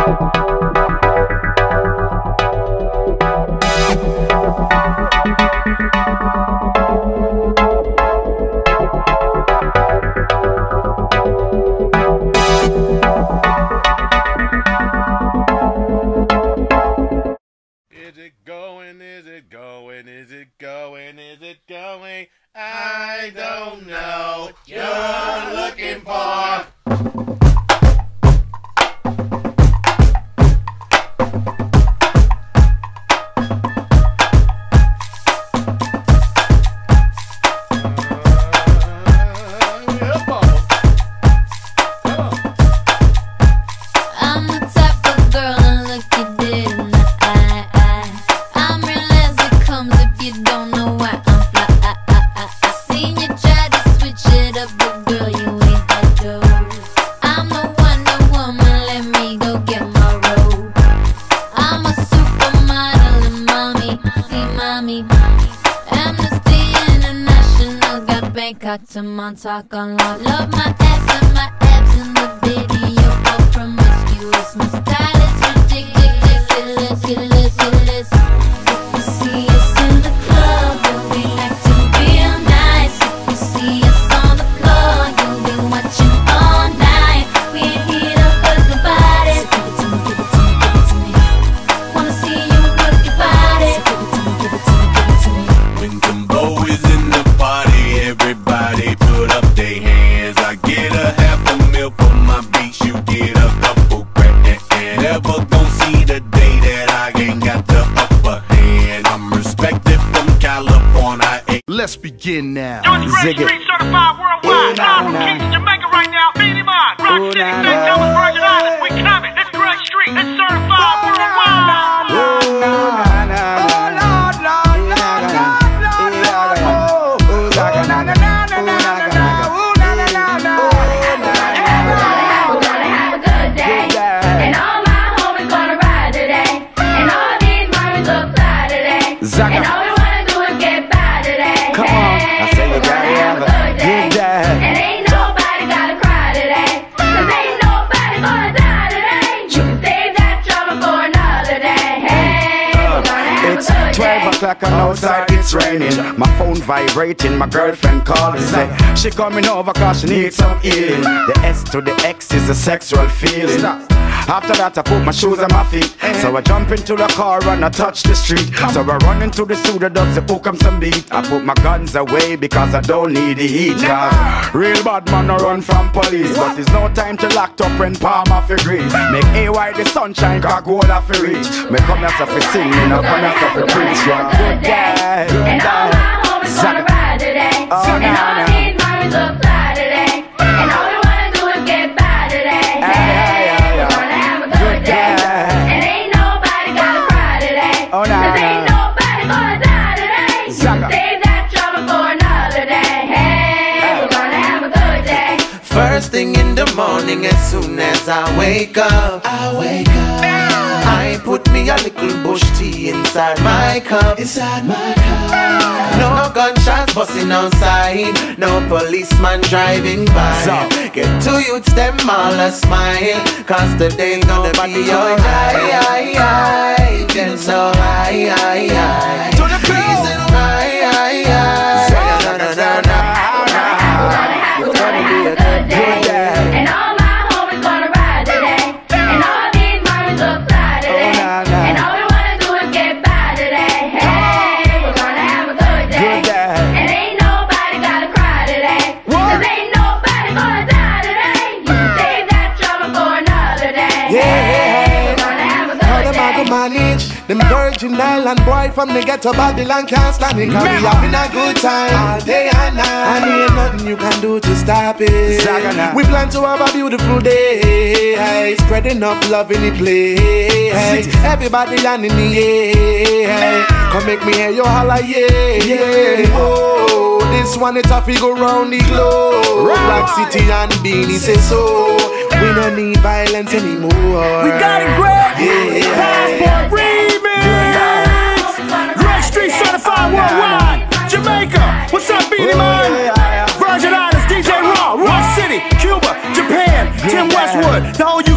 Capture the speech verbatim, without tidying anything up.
I don't know what you're looking for. Got to Montauk on love. Love my ass and my abs in the video. All promiscuous. My style is ridiculous, ridiculous, ridiculous. If you see us in the club, you'll be acting real nice. If you see us on the floor, you'll be watching all night. We ain't here to hurt nobody. So give it to me, give it to me, give it to me. Wanna see you work your body. So give it to me, give it to me, give it to me. When Timbo is in the party, everybody put up their hands. I get a half a mil for my beats, you get a couple grand. Never gon' see the day that I ain't got the upper hand. I'm respected from California. Let's begin now. George Gray Street certified worldwide. Live from Kingston, Jamaica right now. Beanie Man, Rock City, Saint Thomas, Virgin Islands. We coming. It's Gray Street. It's certified worldwide. And all we wanna do is get by today. Come on, I say you gotta have a good day. And ain't nobody gotta cry today. Cause ain't nobody gonna die today. You can save that trouble for another day. Hey, we're gonna have it's a good twelve day. o'clock and outside it's raining. My phone vibrating, my girlfriend calling. Say she coming over cause she needs some healing. The S to the X is a sexual feeling. After that I put my shoes on my feet. So I jump into the car and I touch the street. So I run into the studio, does the hook 'em some beat. I put my guns away because I don't need the heat. Cause real bad man no run from police. But there's no time to locked up when palm off your grease. Make A Y the sunshine, cause gold off your reach. Me come here to sing, me no come here to preach. Good day, good And all my homies gonna ride today. Oh, and nah, all nah. these mommies look fly today. And all we wanna do is get by today. Hey, we're gonna have a good day. And ain't nobody gotta cry today. Oh, nah, Cause ain't nobody gonna die today. You can save that trouble for another day. Hey, we're gonna have a good day. First thing in the morning, as soon as I wake up, I wake up. I put me a little bush tea inside my cup. Inside my cup. No gunshots busting outside. No policeman driving by. So, get two youths them all a smile. Cause the day's gonna be alright. Feel so high, high, high. To the reason high, high, high. We're gonna have a good day. And all my homies gonna ride today. And all these mommies look fly today. And all we wanna do is get by today. Hey, we're gonna have a good day. And ain't nobody gotta cry today. Cause ain't nobody gonna die today. You can save that trouble for another day. Hey, we're gonna have a good day. Manage them Virgin Island boy from the ghetto Babylon can't stand it. Cause we having a good time all day and night. And ain't nothing you can do to stop it. Zagana. We plan to have a beautiful day. Hey, spread enough love in the place. Everybody on in the air. Hey, come make me hear your holla, yeah, yeah. Oh, this one it a go round the globe. Rock City and Beanie say so. We don't need violence anymore. We got it great. Yeah. Passport remix. Gray Street certified worldwide. Jamaica. What's up, Beanie Man? Virgin Islands, D J Raw, Rock City, Cuba, Japan, Tim Westwood, the whole